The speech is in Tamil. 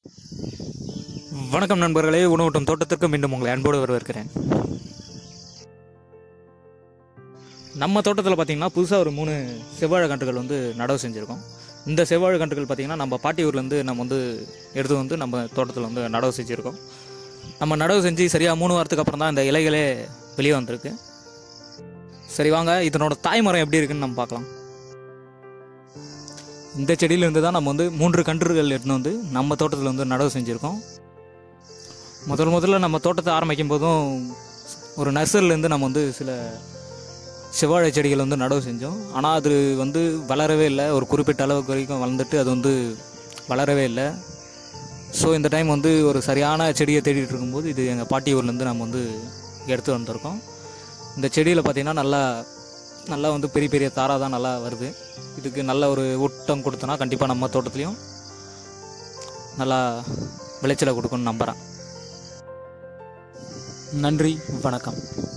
வணக்கம் நண்பர்களே, உணவூட்டும் தோட்டத்திற்கு மீண்டும் உங்களை அன்போடு வரவேற்கிறேன். நம்ம தோட்டத்தில் பார்த்தீங்கன்னா புதுசாக ஒரு 3 செவ்வாழை கன்றுகள் நடவு செஞ்சுருக்கோம். இந்த செவ்வாழை கன்றுகள் பார்த்திங்கன்னா நம்ம பாட்டி ஊர்லேருந்து நம்ம எடுத்து நம்ம தோட்டத்தில் நடவு செஞ்சுருக்கோம். நம்ம நடவு செஞ்சு சரியாக 3 வாரத்துக்கு அப்புறம் தான் இந்த இலைகளே வெளியே வந்திருக்கு. சரி வாங்க, இதனோட தாய்மரம் எப்படி இருக்குன்னு நம்ம பார்க்கலாம். இந்த செடியிலேருந்து தான் நம்ம 3 கன்றுகள் எடுத்துன்னு நம்ம தோட்டத்தில் நடவு செஞ்சுருக்கோம். முதல்ல நம்ம தோட்டத்தை ஆரம்பிக்கும் போதும் ஒரு நர்சரிலேருந்து நம்ம சில செவ்வாழை செடிகள் நடவு செஞ்சோம். ஆனால் அது வளரவே இல்லை. ஒரு குறிப்பிட்ட அளவுக்கு வரைக்கும் வளர்ந்துட்டு அது வளரவே இல்லை. ஸோ இந்த டைம் ஒரு சரியான செடியை தேடிட்டு இருக்கும்போது இது எங்கள் பாட்டி ஊர்லேருந்து நம்ம எடுத்து வந்திருக்கோம். இந்த செடியில் பார்த்திங்கன்னா நல்லா பெரிய பெரிய தாராக தான் நல்லா வருது. இதுக்கு நல்ல ஒரு ஊட்டம் கொடுத்தோன்னா கண்டிப்பாக நம்ம தோட்டத்துலேயும் நல்லா விளைச்சலை கொடுக்கணும்னு நம்புகிறேன். நன்றி, வணக்கம்.